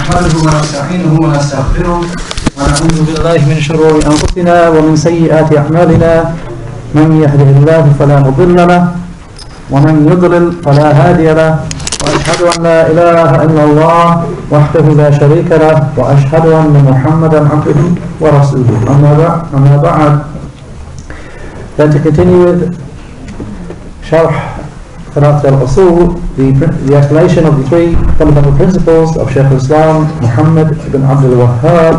نحمده ونستعينه ونستغفره ونعوذ بالله من شرور أنفسنا ومن سيئات أعمالنا من يهده الله فلا مضل له ومن يضلل فلا هادي له وأشهد أن لا إله إلا الله وحده لا شريك له وأشهد أن محمدا عبده ورسوله أما بعد. Then to continue with Sharh Al-Usool, the explanation of the three fundamental principles of Sheikh Islam Muhammad ibn Abdul Wahhab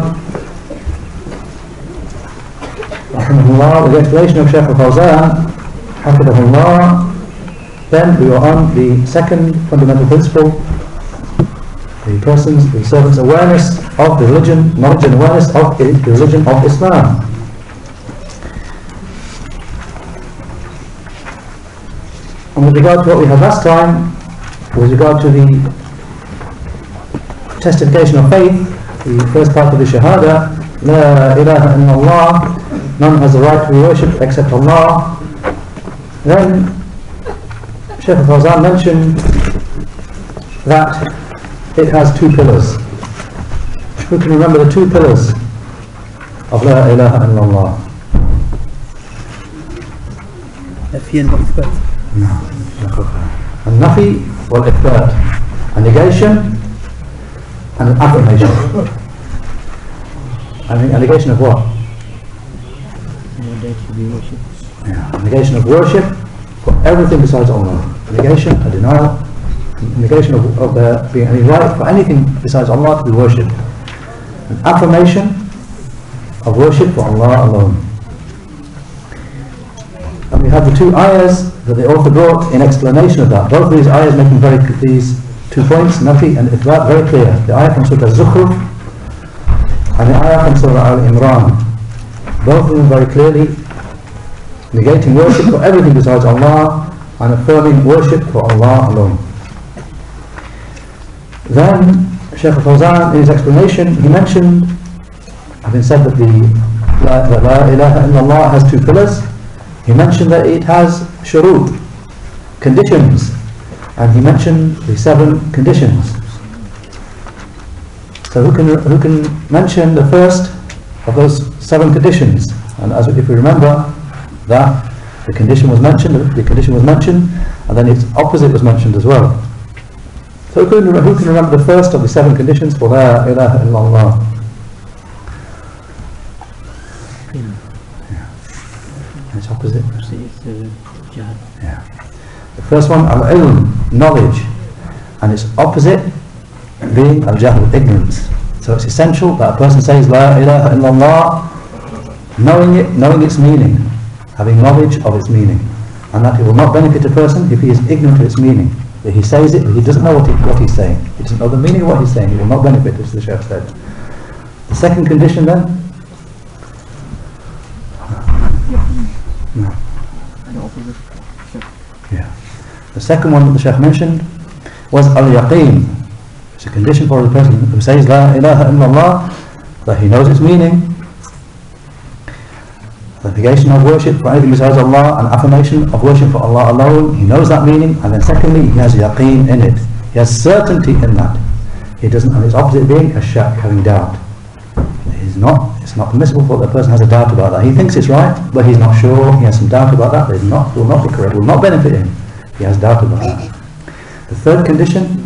rahimahullah, with the explanation of Sheikh Al-Fawzan hafidahullah. Then we are on the second fundamental principle, the servant's awareness of the religion, knowledge and awareness of the religion of Islam. And with regard to what we had last time, with regard to the testification of faith, the first part of the Shahada, La ilaha illallah, none has the right to be worshipped except Allah, then Sheikh Al-Fawzan mentioned that it has two pillars. Who can remember the two pillars of La ilaha illallah? Al-Nafi wal-Ithbat, a negation and an affirmation. A negation of what? A negation of worship for everything besides Allah. A negation, a denial, a negation of there being any right for anything besides Allah to be worshipped. An affirmation of worship for Allah alone. And we have the two ayahs that the author brought in explanation of that. Both of these ayahs making these 2 points, Nafi and Ithbat, very clear. The ayah from Surah Al-Zukhruf and the ayah from Surah Al-Imran. Both of them very clearly negating worship for everything besides Allah and affirming worship for Allah alone. Then Sheikh Al-Fawzan, in his explanation, he mentioned, having said that the La ilaha illallah has two pillars, he mentioned that it has shurut, conditions, and he mentioned the 7 conditions. So who can mention the first of those 7 conditions? And as if we remember that the condition was mentioned, and then its opposite was mentioned as well. So who can remember the first of the 7 conditions for La ilaha illallah? Its opposite. Yeah. The first one, al-ilm, knowledge, and its opposite being al-jahl, ignorance. So it's essential that a person says La ilaha illallah, knowing its meaning, having knowledge of its meaning, and that it will not benefit a person if he is ignorant of its meaning. If he says it, but he doesn't know what he's saying. He doesn't know the meaning of what he's saying. It will not benefit, as the Shaykh said. The second condition then? No. Yeah. The second one that the Shaykh mentioned was al-yaqeen. It's a condition for the person who says La ilaha illallah, that he knows its meaning, the negation of worship for anything besides Allah, and affirmation of worship for Allah alone. He knows that meaning, and then secondly, he has yaqeen in it. He has certainty in that. He doesn't, and its opposite being a shak, having doubt. It's not permissible for the person has a doubt about that. He thinks it's right, but he's not sure. He has some doubt about that. It will not be correct. Will not benefit him. He has doubt about that. The third condition.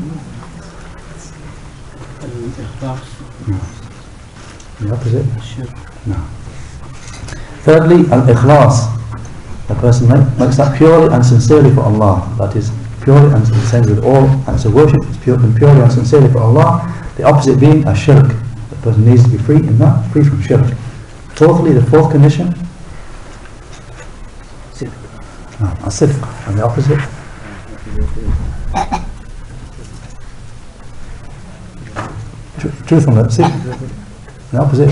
The opposite. No. Thirdly, al-ikhlas. The person makes that purely and sincerely for Allah. That is purely and sincerely with all acts of worship, is purely and sincerely for Allah. The opposite being a-shirk. The person needs to be free in that, free from shirk. Fourthly, the fourth condition, as-sidq. And the opposite, truthfulness. The opposite.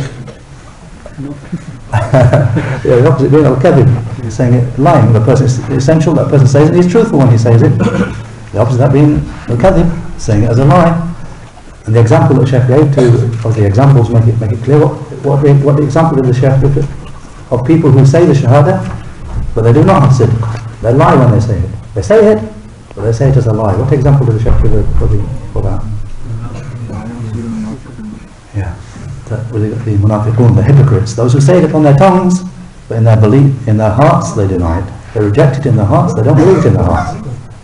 Yeah, the opposite being al-kadhib, saying it, lying. The person is essential that person says it, he's truthful when he says it. The opposite of that being al-kadhib, saying it as a lie. And the example that Sheikh gave of the examples make it clear what the example did the Sheikh give of people who say the shahada, but they do not have sidq. They lie when they say it. They say it, but they say it as a lie. What example did the Sheikh give for that? the munafiqun, the hypocrites, those who say it upon their tongues, but in their belief, in their hearts they deny it. They reject it in their hearts, they don't believe it in their hearts.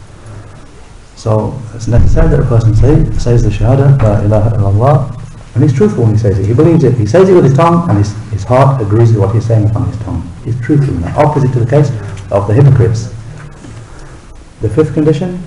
So it's necessary that a person says the shahada, la ilaha illallah, and he's truthful when he says it. He believes it. He says it with his tongue, and his heart agrees with what he's saying upon his tongue. He's truthful in that. Opposite to the case of the hypocrites. The fifth condition?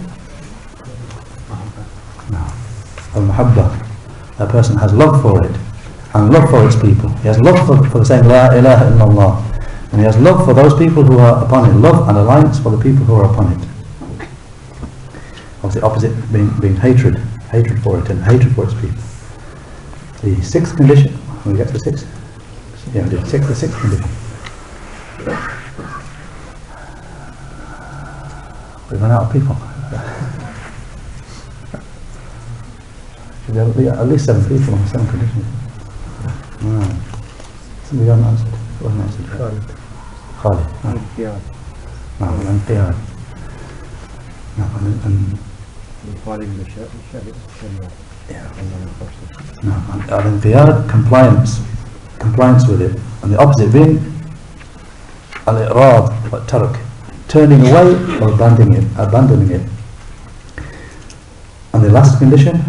Al-Muhabba. A person has love for it, and love for its people. He has love for the saying La ilaha illallah, and he has love for those people who are upon it. Love and alliance for the people who are upon it. Obviously, opposite being hatred for it, and hatred for its people. The sixth condition. When we get to the sixth, yeah, the sixth condition. We run out of people. Should be at least 7 people on 7 conditions. No. Somebody got an answer. Wasn't answered. Khalid. Al-Qiyad. No, Al-Qiyad. No, and following the Sharia. Yeah. No, Al-Qiyad, compliance with it. And the opposite being Al-I'rad, like Tark, turning away or abandoning it. And the last condition?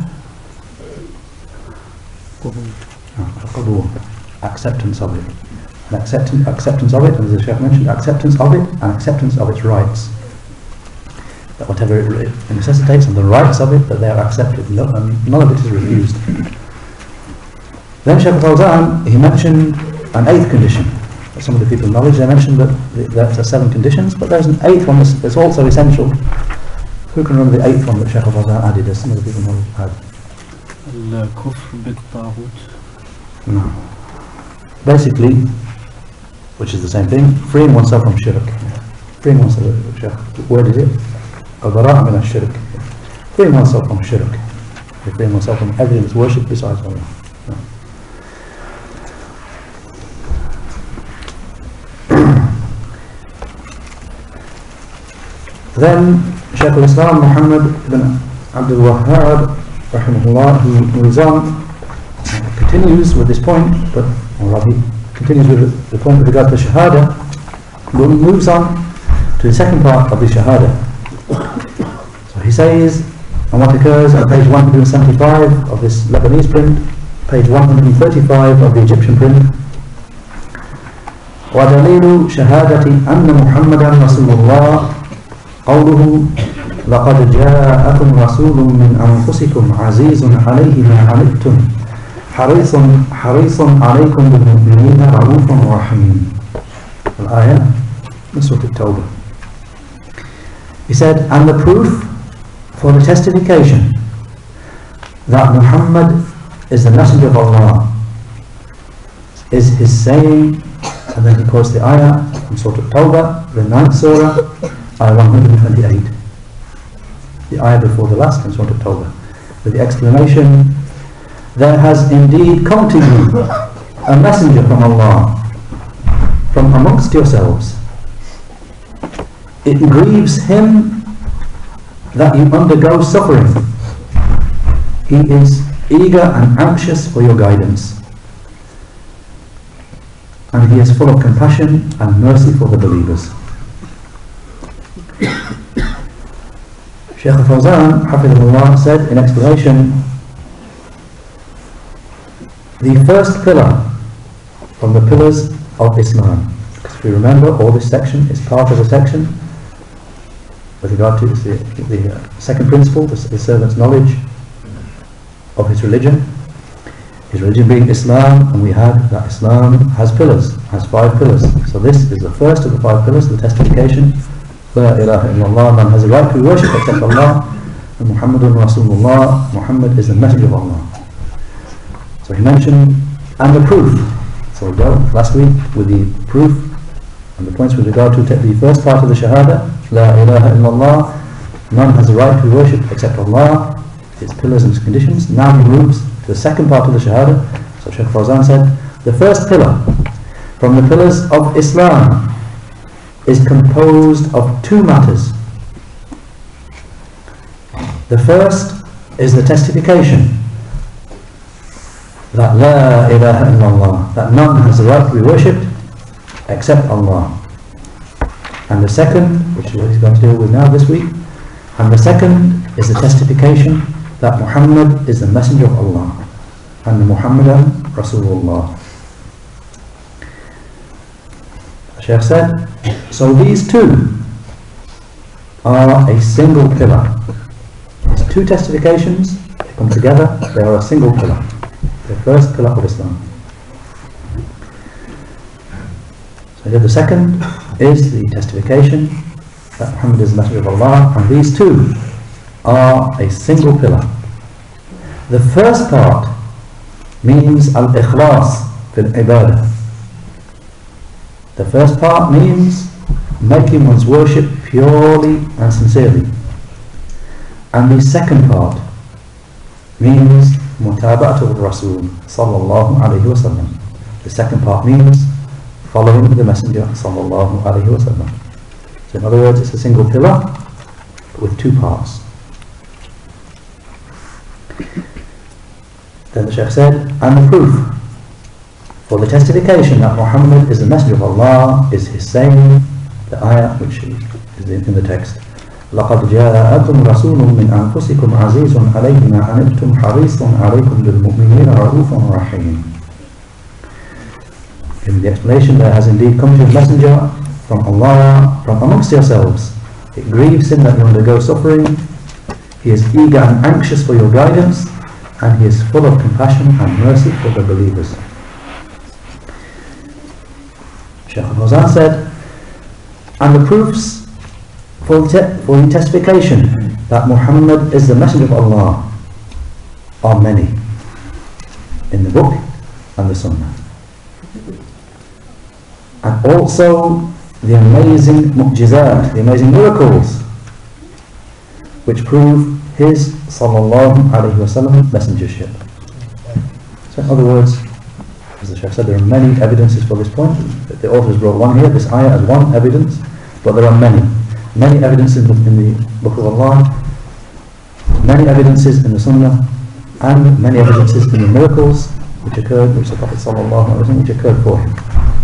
Qabul, acceptance of it. And acceptance of it, and as the Shaykh mentioned, acceptance of it and acceptance of its rights. That whatever it necessitates and the rights of it, that they are accepted. None of it is refused. Then Sheikh Al-Fawzan, he mentioned an 8th condition. Some of the people in knowledge, they mentioned that there are 7 conditions, but there's an 8th one that's also essential. Who can remember the 8th one that Sheikh Al-Fawzan added, as some of the people in knowledge had? Al-Kufr bit-Taghut. No. Basically, which is the same thing, freeing oneself from shirk. Freeing oneself from shirk. What word is it? Al-Bara' min al-shirk. Freeing oneself from shirk. Freeing oneself from everything that's worshipped besides Allah. No. Then Shaykh al-Islam Muhammad ibn Abdul Wahhab rahimahullah, who moves on, continues with this point, but he continues with the point with regard to Shahada, but he moves on to the second part of the Shahada. So he says, and what occurs on page 175 of this Lebanese print, page 135 of the Egyptian print, وَدَلِيلُ شَهَادَةِ أَنَّ مُحَمَّدًا رَسُولُ اللَّهِ قوله لقد جاءكم رسول من أنفسكم عزيز عليه ما عنتم حريص عليكم بالمؤمنين رؤوف رحيم. الآية من سورة التوبة. He said, and the proof for the testification that Muhammad is the messenger of Allah is his saying, and then he quotes the ayah from Surah At-Tawbah, the 9th surah, ayah 128, the ayah before the last in Surah At-Tawbah, with the explanation, there has indeed come to you a messenger from Allah, from amongst yourselves. It grieves him that you undergo suffering. He is eager and anxious for your guidance, and he is full of compassion and mercy for the believers. Sheikh Al-Fawzan Hafidhullah said in explanation, the first pillar from the pillars of Islam, because if you remember, all this section is part of a section with regard to the second principle, the servant's knowledge of his religion being Islam, and we had that Islam has pillars, has 5 pillars. So this is the first of the 5 pillars, the testification, La ilaha illallah, none has a right to be worshipped except Allah, and Muhammadun Rasulullah, Muhammad is the messenger of Allah. So he mentioned, and the proof. So we go last week with the proof and the points with regard to the first part of the Shahada, La ilaha illallah, none has a right to be worshipped except Allah, its pillars and its conditions. Now he moves to the second part of the Shahada. So Shaykh Fawzan said, the first pillar from the pillars of Islam is composed of 2 matters. The first is the testification that La ilaha illallah, that none has the right to be worshipped except Allah. And the second, which is what he's going to deal with now this week, and the second is the testification that Muhammad is the messenger of Allah and the Muhammadan Rasulullah. The Shaykh said, so these two are a single pillar. These two testifications, they come together, they are a single pillar. The first pillar of Islam. So here the second is the testification that Muhammad is the messenger of Allah, and these two are a single pillar. The first part means al-ikhlas fil ibadah. The first part means making one's worship purely and sincerely. And the second part means mutaba'atu al-Rasul sallallahu alayhi wa sallam. The second part means following the Messenger sallallahu alayhi wa sallam. So in other words, it's a single pillar with two parts. Then the Shaykh said, and the proof for the testification that Muhammad is the Messenger of Allah is his saying, the ayah which is in the text, لَقَدْ جَاءَكُمْ رَسُولٌ مِّنْ أَنفُسِكُمْ عَزِيزٌ عَلَيْهِ مَا عَنِتُّمْ حَرِيصٌ عَلَيْكُمْ بِالْمُؤْمِنِينَ رَءُوفٌ رَحِيمٌ. In the explanation, there has indeed come to a messenger from Allah from amongst yourselves. It grieves him that you undergo suffering. He is eager and anxious for your guidance, and he is full of compassion and mercy for the believers. Sheikh Al-Fawzan said, and the proofs for the testification that Muhammad is the messenger of Allah are many in the book and the Sunnah. And also the amazing mu'jizat, the amazing miracles which prove his sallallahu alayhi wa sallam messengership. So in other words, as the Shaykh said, there are many evidences for this point. The authors brought one here, this ayah as one evidence, but there are many evidences in the Book of Allah, many evidences in the Sunnah, and many evidences in the miracles which occurred, which the Prophet sallallahu alayhi wa sallam, which occurred for him.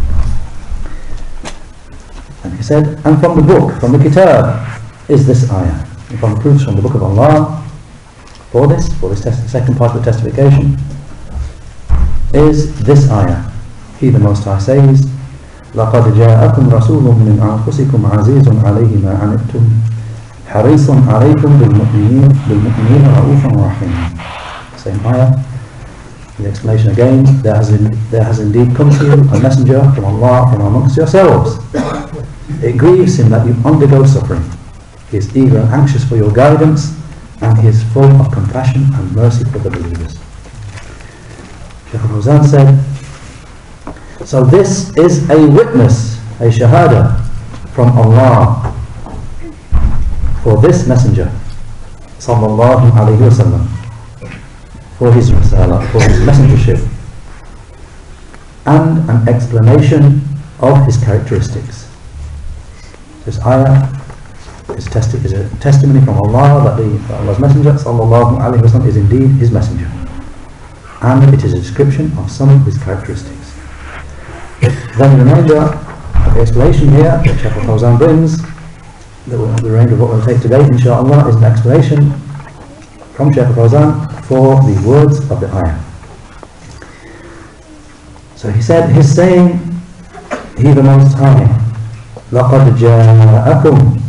And he said, and from the book, from the kitab, is this ayah. And from the proofs from the Book of Allah for this the second part of the testification, is this ayah. He, the Most High, says, لَقَدْ جَاءَكُمْ رَسُولٌ مِّنْ أَنفُسِكُمْ عَزِيزٌ عَلَيْهِ مَا عَنِتُّمْ حَرِيصٌ عَلَيْكُمْ بِالْمُؤْمِنِينَ رَءُوفٌ رَحِيمٌ. Same ayah. The explanation again, there has indeed come to you a messenger from Allah from amongst yourselves. It grieves him that you undergo suffering. He is eager and anxious for your guidance, and he is full of compassion and mercy for the believers. Sheikh Al-Fawzan said, so this is a witness, a shahada from Allah for this messenger sallallahu alayhi wa sallam, for his risalah, for his messengership, and an explanation of his characteristics. This ayah is a testimony from Allah that Allah's messenger sallallahu alayhi wa sallam is indeed his messenger, and it is a description of some of his characteristics. Then the remainder of the explanation here that Sheikh Al-Fawzan brings, the remainder of what we'll take today, In Shaa Allah, is an explanation from Sheikh Al-Fawzan for the words of the ayah. So he said, his saying, he the Most High, لَقَدْ جَاءَكُمْ.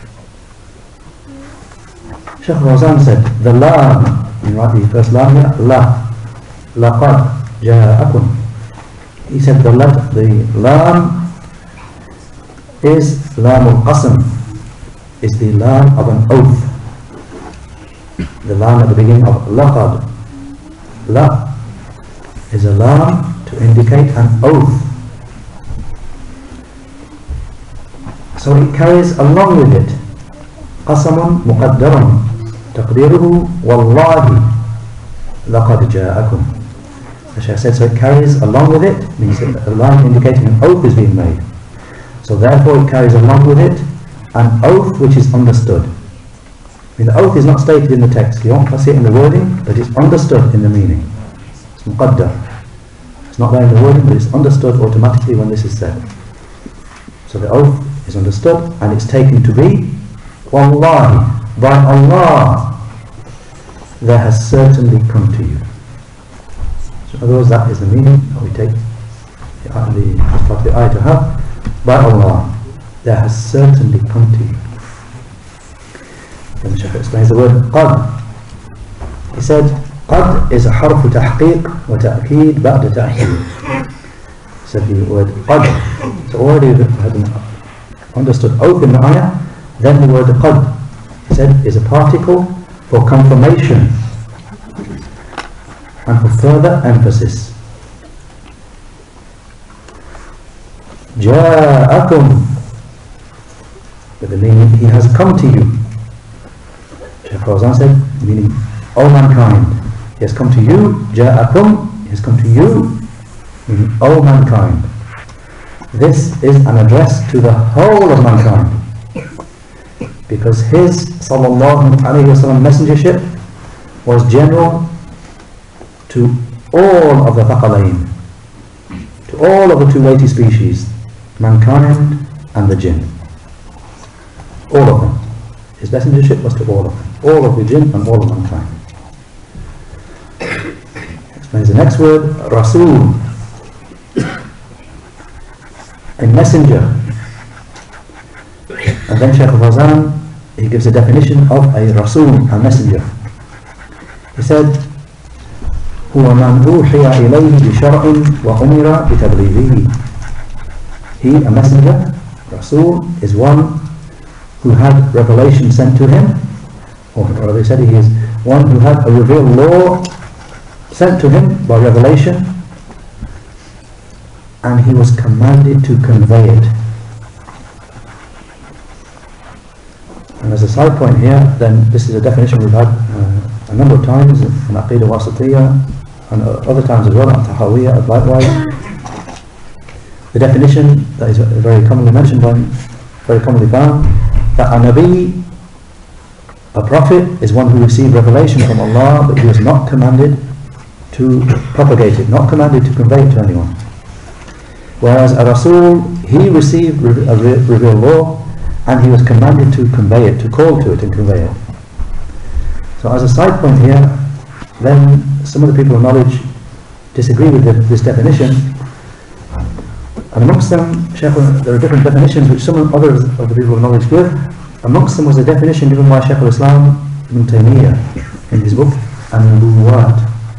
Sheikh Al-Fawzan said, the lam, you write the first lam here, la, لَقَدْ جَاءَكُمْ. He said the lam is lam al-qasam, is the lam of an oath. The lam at the beginning of laqad, la, is a lam to indicate an oath. So it carries along with it qasamun muqaddaran taqdiruhu wallahi laqad ja'akum. The Shaykh said, so it carries along with it, means that a lam indicating an oath is being made. So therefore it carries along with it an oath which is understood. I mean, the oath is not stated in the text, you won't see it in the wording, but it's understood in the meaning. It's muqaddar. It's not there in the wording, but it's understood automatically when this is said. So the oath is understood and it's taken to be Wallahi, by Allah, there has certainly come to you. So in other words, that is the meaning that we take as part of the ayah to have. By Allah, there has certainly come to you. Then the Shaykh explains the word qad. He said, qad is a harf tahqiq wa ta'keed ba'da ta'heed. He said the word qad. So already we had an understood oath in the ayah. Then the word qad, he said, is a particle for confirmation and for further emphasis. Ja'akum, with the meaning he has come to you. Sheikh Fawzan said, meaning all mankind. He has come to you. Ja'akum, he has come to you, meaning all mankind. This is an address to the whole of mankind, because his sallallahu alayhi wa sallam messengership was general to all of the thaqalain, to all of the two weighty species, mankind and the jinn. All of them. His messengership was to all of them, all of the jinn and all of mankind. Explains the next word, Rasul, a messenger. And then Sheikh Al-Fawzan, he gives a definition of a Rasul, a messenger. He said, هو من أوحي إليه بشرع وأمر بتبليغه. He, a messenger, Rasul, is one who had revelation sent to him, or they said he is one who had a revealed law sent to him by revelation, and he was commanded to convey it. And as a side point here, then this is a definition we've had a number of times in Aqidah Wasatiyya and other times as well, in Tahawiyya, likewise. The definition that is very commonly mentioned, very commonly found, that a Nabi, a prophet, is one who received revelation from Allah, but he was not commanded to propagate it, not commanded to convey it to anyone. Whereas a Rasul, he received a revealed law, and he was commanded to convey it, to call to it and convey it. So as a side point here, then some of the people of knowledge disagree with this definition, and amongst them, there are different definitions which some others of the people of knowledge give. Amongst them was a definition given by Sheikh al-Islam Ibn Taymiyyah in his book An-Nubuwat.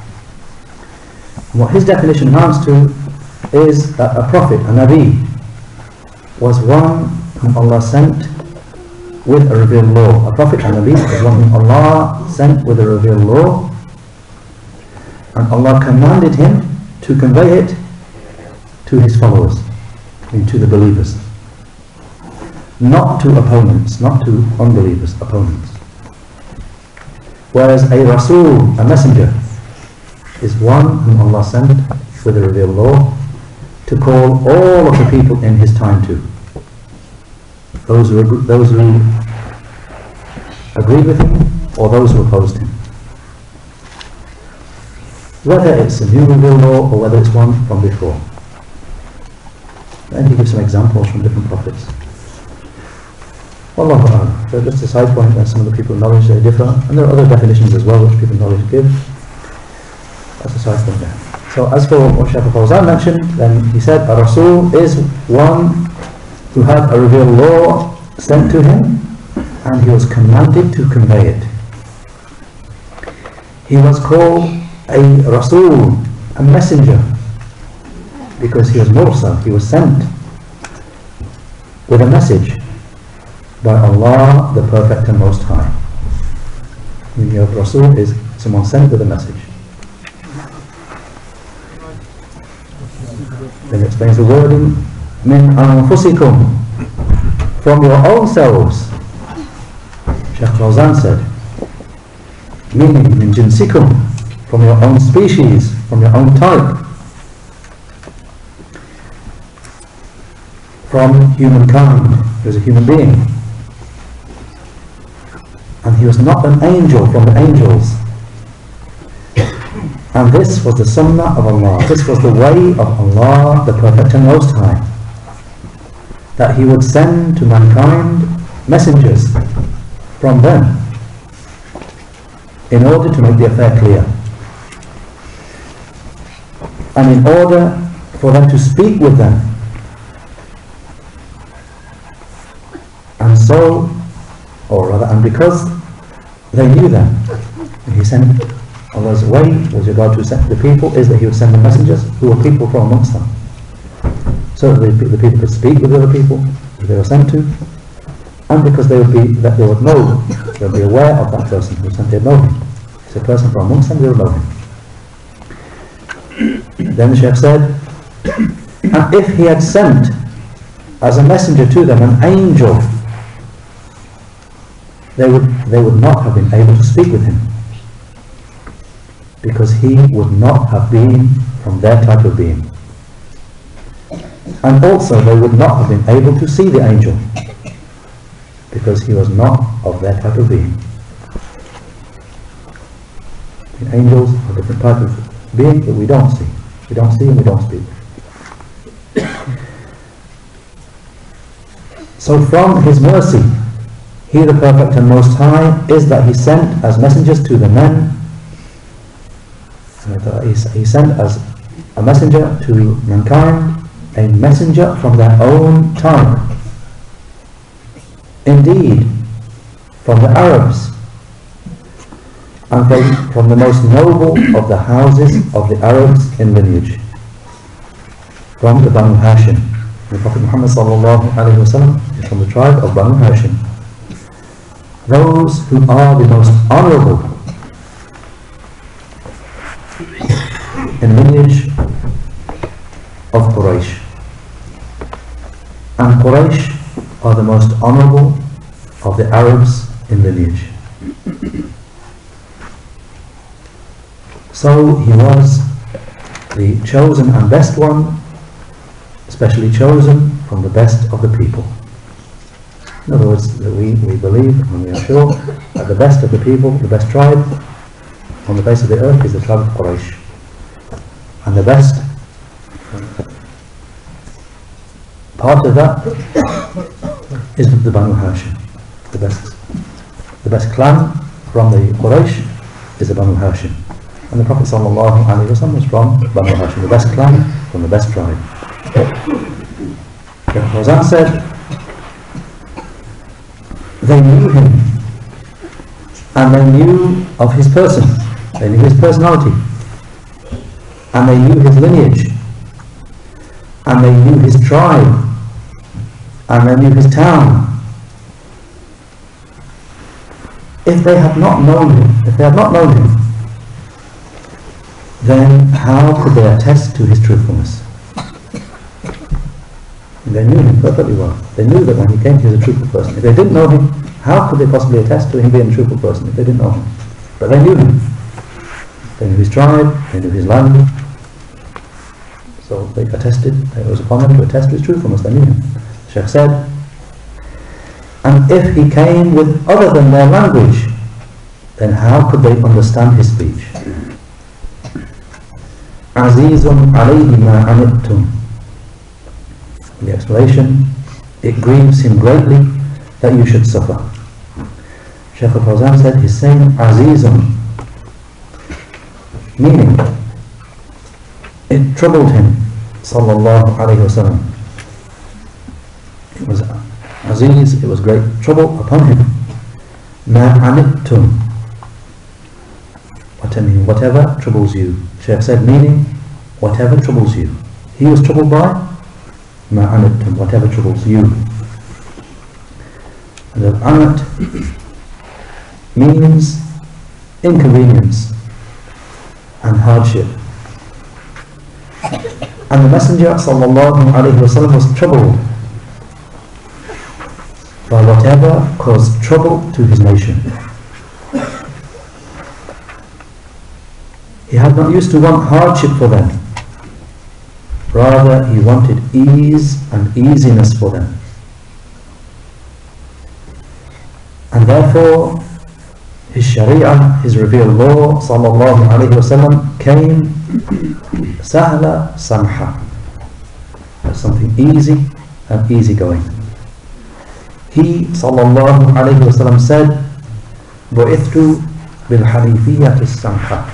What his definition amounts to is that a prophet, a Nabi, was one whom Allah sent with a revealed law. A prophet, a Nabi, is one whom Allah sent with a revealed law, and Allah commanded him to convey it to his followers, to the believers, not to opponents, not to unbelievers, opponents. Whereas a Rasul, a messenger, is one whom Allah sent with a revealed law to call all of the people in his time to. Those who agreed with him or those who opposed him. Whether it's a new revealed law or whether it's one from before. And he gives some examples from different prophets. Wallahu a'lam. So just a side point that some of the people of knowledge they differ, and there are other definitions as well which people of knowledge give. That's a side point there. So as for what Sheikh Al-Fawzan mentioned, then he said a Rasul is one who had a revealed law sent to him, and he was commanded to convey it. He was called a Rasul, a messenger, because he was Mursal, he was sent with a message by Allah, the Perfect and Most High. The meaning of Rasul is someone sent with a message. Then it explains the wording, min anfusikum, from your own selves. Sheikh Fawzan said, meaning min jinsikum, from your own species, from your own type, from humankind. He was a human being, and he was not an angel from the angels. And this was the sunnah of Allah, this was the way of Allah, the Perfect and Most High, that He would send to mankind messengers from them in order to make the affair clear, and in order for them to speak with them, and so, or rather, and because they knew them, He sent. Allah's way with regard to the people is that He would send the messengers who were people from amongst them, so that the people could speak with the other people who they were sent to, and because they would know, they would be aware of that person who was sent. They'd know him. It's a person from amongst them, they would know him. Then the Shaykh said, and if He had sent as a messenger to them an angel, they would not have been able to speak with him, because he would not have been from their type of being. And also they would not have been able to see the angel, because he was not of their type of being. The angels are a different type of being that we don't see. We don't see and we don't speak. So from His mercy, He the Perfect and Most High, is that He sent as messengers to the men. He sent as a messenger to mankind, a messenger from their own type. Indeed, from the Arabs, and from the most noble of the houses of the Arabs in lineage, from the Banu Hashim. The Prophet Muhammad ﷺ is from the tribe of Banu Hashim. Those who are the most honourable in lineage of Quraysh, and Quraysh are the most honourable of the Arabs in lineage. So he was the chosen and best one, specially chosen from the best of the people. In other words, that we believe and we are sure that the best of the people, the best tribe on the face of the earth is the tribe of Quraysh. And the best part of that is the Banu Hashim. The best clan from the Quraysh is the Banu Hashim. And the Prophet ﷺ was from Banu Hashim, the best clan from the best tribe. Sheikh Fawzan said, they knew him, and they knew of his person, they knew his personality, and they knew his lineage, and they knew his tribe, and they knew his town. If they had not known him, then how could they attest to his truthfulness? They knew him perfectly well. They knew that when he came, he was a truthful person. If they didn't know him, how could they possibly attest to him being a truthful person if they didn't know him? But they knew him. They knew his tribe, they knew his land. So they attested, it was upon them to attest to his truthfulness. They knew him. The Shaykh said, and if he came with other than their language, then how could they understand his speech? Azizun alayhi ma anittum. The explanation, it grieves him greatly that you should suffer. Sheikh Al-Fawzan said, he's saying Azizun, meaning it troubled him, sallallahu alayhi wasallam. It was Aziz, it was great trouble upon him. Ma anittum. What I mean, whatever troubles you. Sheikh said, meaning whatever troubles you. He was troubled by ma anittum, whatever troubles you. And the anat means inconvenience and hardship. And the Messenger sallallahu alayhi wasallam was troubled by whatever caused trouble to his nation. He had not used to want hardship for them. Rather, he wanted ease and easiness for them. And therefore, his Sharia, his revealed law, sallallahu alayhi wasallam, came sahla samha, as something easy and easygoing. He, sallallahu alayhi wasallam, said, bu'ithtu bil hanifiyyati samha.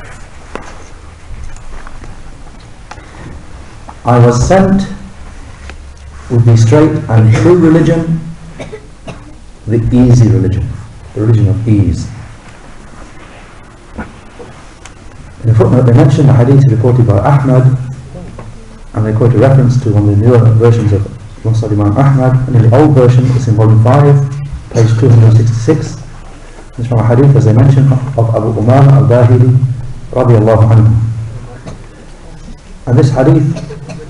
I was sent with the straight and true religion, the easy religion, the religion of ease. In a footnote they mention the hadith reported by Ahmad, and they quote a reference to one of the newer versions of Musnad Imam Ahmad, and in the old version it's in volume 5, page 266. It's from a hadith, as they mention, of Abu Umama al-Bahili radiyallahu anhu. And this hadith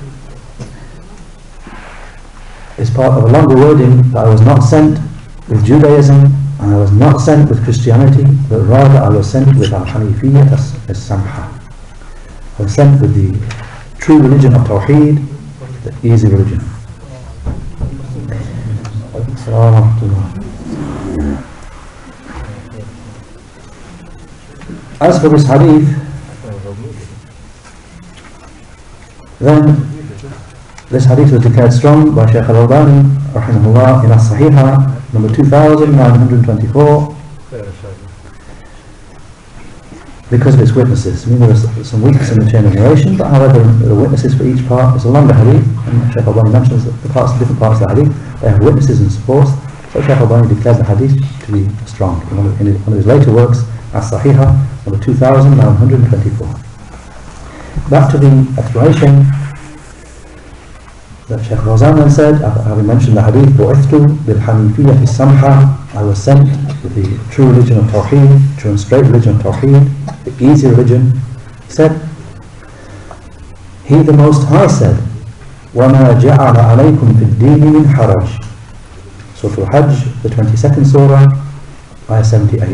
is part of a longer wording that I was not sent with Judaism, and I was not sent with Christianity, but rather I was sent with Al-Hanifiyyah as-Samha. I was sent with the true religion of Tawheed, the easy religion. As for this hadith, then this hadith was declared strong by Sheikh Al-Fawzan rahimahullah in As-Sahiha number 2924 because of its witnesses. I mean, there are some weakness in the chain of narration, but however the witnesses for each part. It's a longer hadith, and Sheikh Al-Fawzan mentions that the different parts of the hadith, they have witnesses and support. So Sheikh Al-Fawzan declared the hadith to be strong in one of his later works, As-Sahiha number 2924. Back to the explanation that Sheikh Fawzan then said, having mentioned the hadith, bu'ithtu bil hanifiyyati samha, I was sent with the true religion of Tawheed, true and straight religion of Tawheed, the easy religion. He said, He the Most High said, وَمَا جَعَلَ عَلَيْكُمْ فِي الدِّينِ مِنْ حَرَجٍ. Surah Al-Hajj, the 22nd surah, ayah 78.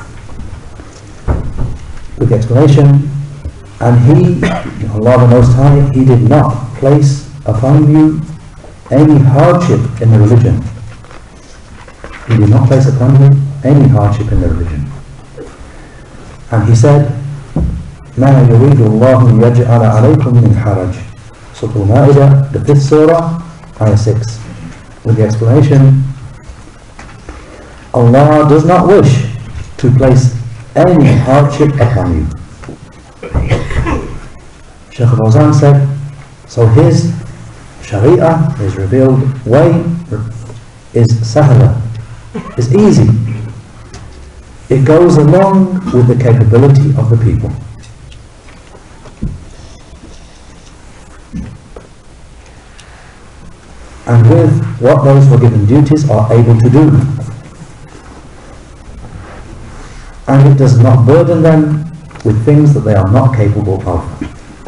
With the explanation, and He, Allah the Most High, He did not place upon you any hardship in the religion. He did not place upon you any hardship in the religion. And He said, مَا يُرِيدُ اللَّهُ يَجْعَلَ عَلَيْكُمْ مِنْ حَرَجٍ. Surah Al-Ma'idah, the 5th surah, ayah 6. With the explanation, Allah does not wish to place any hardship upon you. Sheikh Fawzan said, so His Sharia, His revealed way, is sahla, is easy. It goes along with the capability of the people. And with what those who are given duties are able to do. And it does not burden them with things that they are not capable of.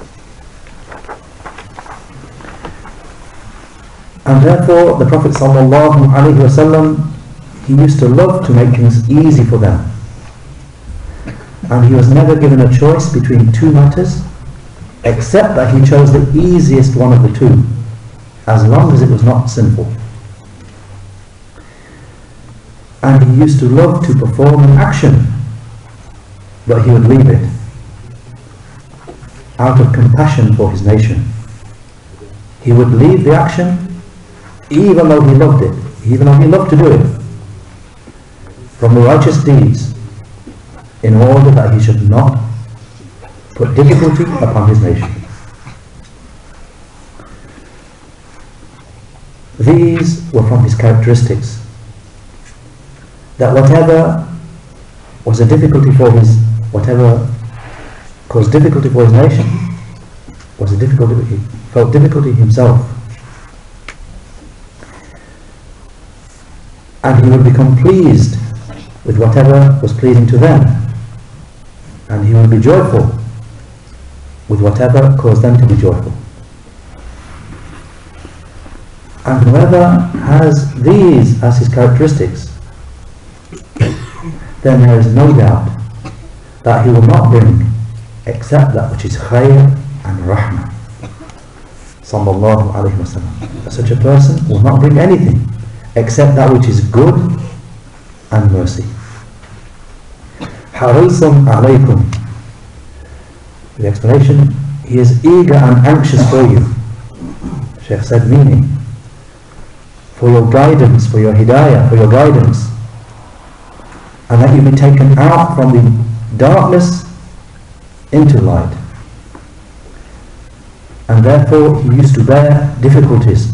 And therefore the Prophet ﷺ, he used to love to make things easy for them. And he was never given a choice between two matters, except that he chose the easiest one of the two, as long as it was not sinful. And he used to love to perform an action, but he would leave it out of compassion for his nation. He would leave the action even though he loved it, even though he loved to do it, from the righteous deeds, in order that he should not put difficulty upon his nation. These were from his characteristics, that whatever was a difficulty for whatever caused difficulty for his nation, was a difficulty, he felt difficulty himself. And he would become pleased with whatever was pleasing to them, and he would be joyful with whatever caused them to be joyful. And whoever has these as his characteristics, then there is no doubt that he will not bring except that which is khayr and rahmah. Sallallahu alayhi wa sallam. Such a person will not bring anything except that which is good and mercy. harisun alaykum. The explanation, he is eager and anxious for you. Sheikh said, meaning, for your guidance, for your hidayah, for your guidance, and that you be taken out from the darkness into light. And therefore he used to bear difficulties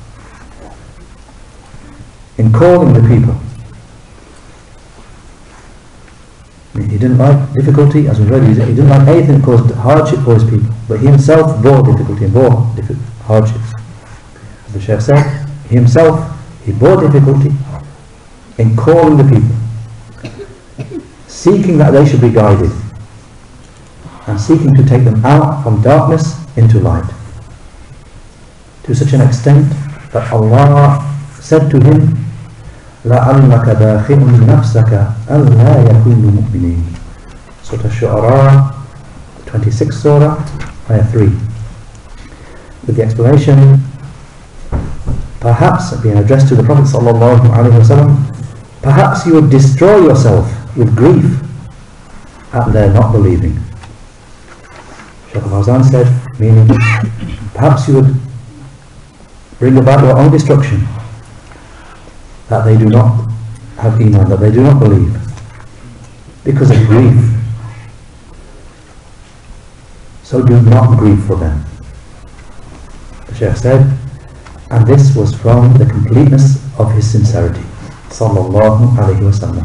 in calling the people. He didn't like difficulty, as we read, he didn't like anything that caused hardship for his people, but he himself bore difficulty and bore hardships. As the Shaykh said, he bore difficulty in calling the people, seeking that they should be guided, and seeking to take them out from darkness into light, to such an extent that Allah said to him, لَعَلَّكَ بَاخِعٌ نَفْسَكَ أَلَّا يَكُونُوا مُؤْمِنِينَ. Surah Ash-Shu'ara, 26th Surah, Ayah 3. With the explanation, perhaps being addressed to the Prophet ﷺ, perhaps you would destroy yourself with grief at their not believing. Sheikh Al-Fawzan said, meaning, perhaps you would bring about your own destruction, that they do not have iman, that they do not believe, because of grief. So do not grieve for them. The Shaykh said, and this was from the completeness of his sincerity, sallallahu alayhi wa sallam.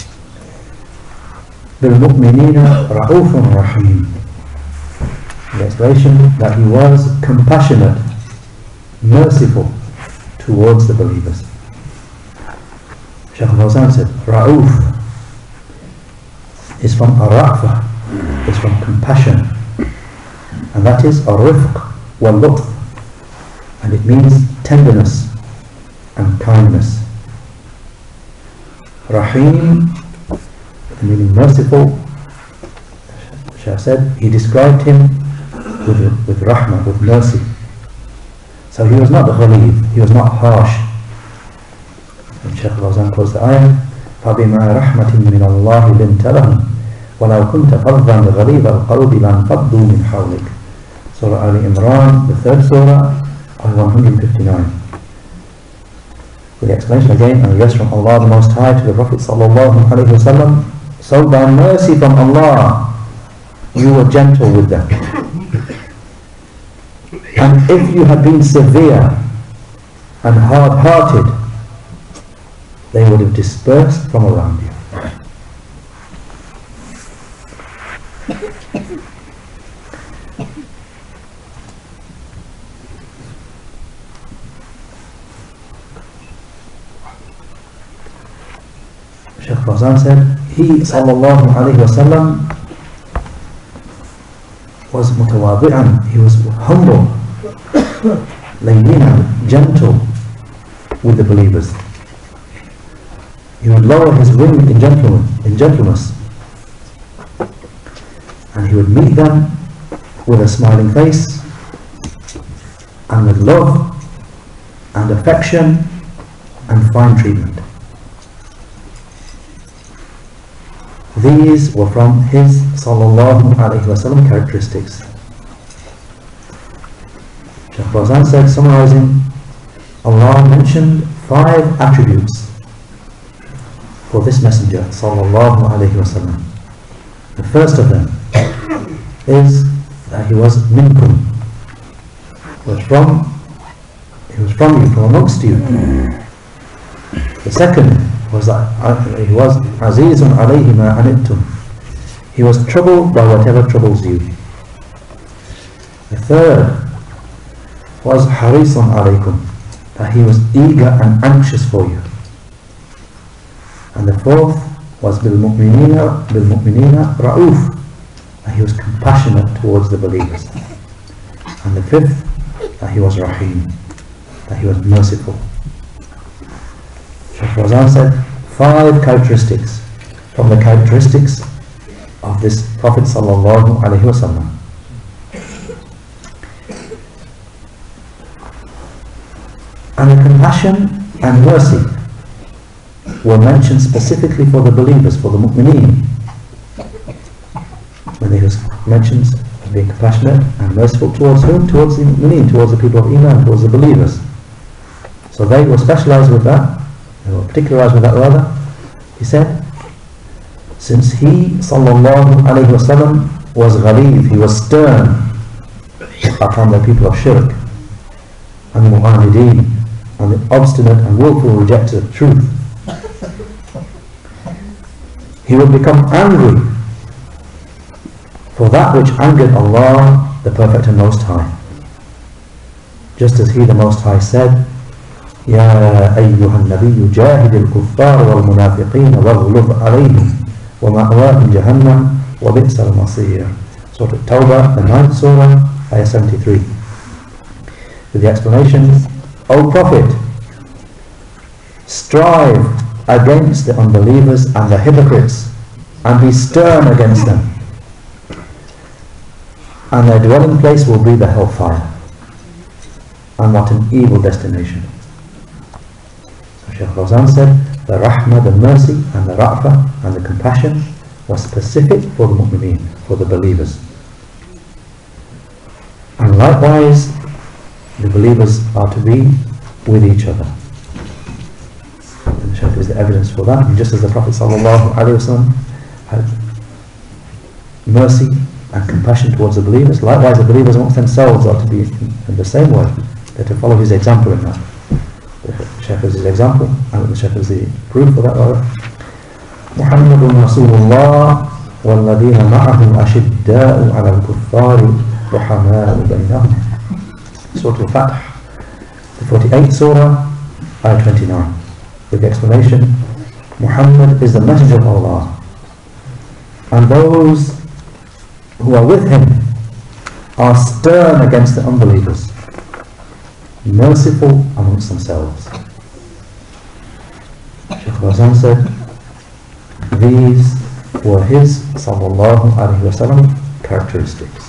بِالْمُؤْمِنِينَ رَؤُوفٌ رَحِيمٌ. The explanation that he was compassionate, merciful towards the believers. Sheikh Al-Fawzan said, Ra'uf is from Ar-Ra'fa, is from compassion, and that is Ar-Rifq wal-Lutf, and it means tenderness and kindness. Rahim, meaning merciful. The Shaykh said, he described him with rahmah, with mercy. So he was not ghalib, he was not harsh. And Sheikh Al-Fawzan quotes the ayah, فَبِمَا رَحْمَةٍ مِّنَ اللَّهِ لِنْتَ لَهُمْ وَلَوْ كُنْتَ فَظًّا غَلِيظَ الْقَلْبِ لَانْفَضُّوا مِنْ حَوْلِكَ. Surah Ali Imran, the 3rd Surah, ayah 159. With the explanation again, and rest from Allah the Most High to the Prophet sallallahu alaihi wasallam, so by mercy from Allah, you were gentle with them. And if you had been severe and hard-hearted, they would have dispersed from around you. Sheikh Fawzan said, he sallallahu alayhi wasallam was mutawadi'an, he was humble, layyinan, gentle with the believers. He would lower his wing in gentleness, and he would meet them with a smiling face and with love and affection and fine treatment. These were from his sallallahu alayhi wasallam characteristics. Sheikh Fawzan said, summarizing, Allah mentioned 5 attributes for this messenger sallallahu alayhi wasallam. The first of them is that he was minkum. He was from you, from amongst you. The second was that he was azizun alayhi ma anittum. He was troubled by whatever troubles you. The third was harisun alaykum, that he was eager and anxious for you. And the fourth was bil-mu'minina ra'uf, that he was compassionate towards the believers. And the fifth, that he was rahim, that he was merciful. Sheikh Fawzan said, 5 characteristics from the characteristics of this Prophet sallallahu alaihi wasallam. And the compassion and mercy were mentioned specifically for the believers, for the mu'mineen, mentions of being compassionate and merciful towards whom? Towards the mu'mineen, towards the people of Iman, towards the believers. So they were specialized with that, they were particularized with that rather. He said, since he sallallahu alayhi wa sallam was ghalib, he was stern upon the people of shirk and the mu'ahideen and the obstinate and willful rejectors of truth, he would become angry for that which angered Allah, the Perfect and Most High. Just as He, the Most High, said, يا أيها النبي جاهد الكفار والمنافقين واغلظ عليهم ومأواهم جهنم وبئس المصير. Surah At-Tawbah, the 9th Surah, Ayah 73. With the explanation, O Prophet, strive against the unbelievers and the hypocrites, and be stern against them, and their dwelling place will be the hellfire, and what an evil destination. So Sheikh Fawzan said, the rahmah, the mercy, and the ra'fah, and the compassion was specific for the mu'mineen, for the believers. And likewise, the believers are to be with each other. And the Shaykh is the evidence for that. And just as the Prophet ﷺ had mercy and compassion towards the believers, likewise the believers amongst themselves are to be in the same way. They're to follow his example in that. The Shaykh is his example, and the Shaykh is the proof for that. Muhammadun Rasulullah والذين معه أشداء على الكفار رحماء بينهم. Surah Al-Fatih, the 48th Surah, Ayah 29, with the explanation, Muhammad is the messenger of Allah, and those who are with him are stern against the unbelievers, merciful amongst themselves. Sheikh Fawzan said, these were his sallallahu alayhi wa sallam characteristics.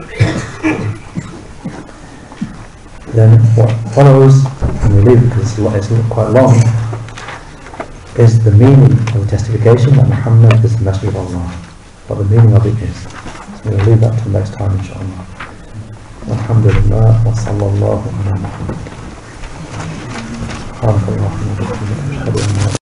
Then what follows, and we leave it because it's quite long, is the meaning of the testification that Muhammad is the messenger of Allah. What the meaning of it is. So we'll leave that till next time, in Shaa Allah. Alhamdulillah, wa sallallahu ala Muhammad.